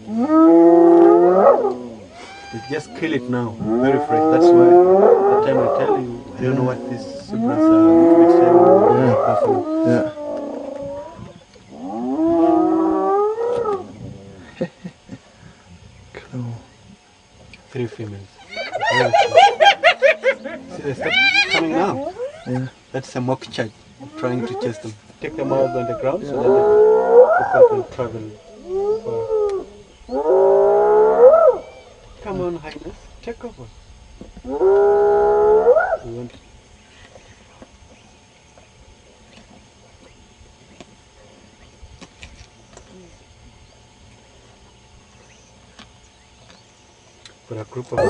They just kill it now, very fresh. That's why that time I tell you, I don't know what these zebras are. Yeah. Cool. 3 females. See, they start coming now. Yeah. That's a mock charge. Trying to chase them. Take them out on the ground so that the can travel far. Come on, hyenas, take over. We want for a group of